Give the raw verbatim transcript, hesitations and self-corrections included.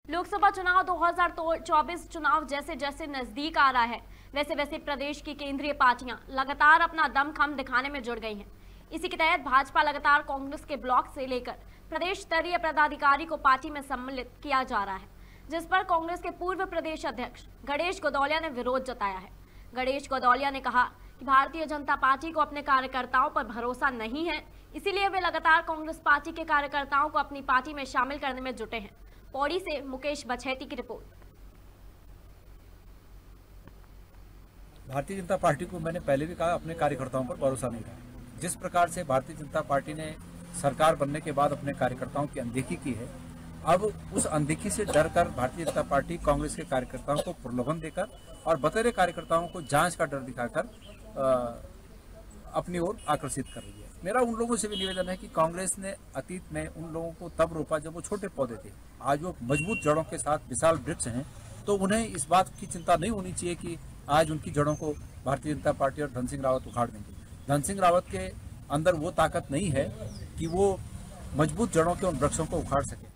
लोकसभा चुनाव दो हज़ार चौबीस चुनाव जैसे जैसे नजदीक आ रहा है, वैसे वैसे प्रदेश की केंद्रीय पार्टियां लगातार अपना दमखम दिखाने में जुड़ गई हैं। इसी के तहत भाजपा लगातार कांग्रेस के ब्लॉक से लेकर प्रदेश स्तरीय पदाधिकारी को पार्टी में सम्मिलित किया जा रहा है, जिस पर कांग्रेस के पूर्व प्रदेश अध्यक्ष गणेश गोदौलिया ने विरोध जताया है। गणेश गोदौलिया ने कहा कि भारतीय जनता पार्टी को अपने कार्यकर्ताओं पर भरोसा नहीं है, इसीलिए वे लगातार कांग्रेस पार्टी के कार्यकर्ताओं को अपनी पार्टी में शामिल करने में जुटे हैं। पौड़ी से मुकेश बछेती की रिपोर्ट। भारतीय जनता पार्टी को मैंने पहले भी कहा, अपने कार्यकर्ताओं पर भरोसा नहीं रहा। जिस प्रकार से भारतीय जनता पार्टी ने सरकार बनने के बाद अपने कार्यकर्ताओं की अनदेखी की है, अब उस अनदेखी से डर कर भारतीय जनता पार्टी कांग्रेस के कार्यकर्ताओं को प्रलोभन देकर और बतेरे कार्यकर्ताओं को जांच का डर दिखाकर अपनी ओर आकर्षित कर रही है। मेरा उन लोगों से भी निवेदन है कि कांग्रेस ने अतीत में उन लोगों को तब रोपा जब वो छोटे पौधे थे। आज वो मजबूत जड़ों के साथ विशाल वृक्ष हैं, तो उन्हें इस बात की चिंता नहीं होनी चाहिए कि आज उनकी जड़ों को भारतीय जनता पार्टी और धन सिंह रावत उखाड़ देंगे। धन सिंह रावत के अंदर वो ताकत नहीं है कि वो मजबूत जड़ों के उन वृक्षों को उखाड़ सके।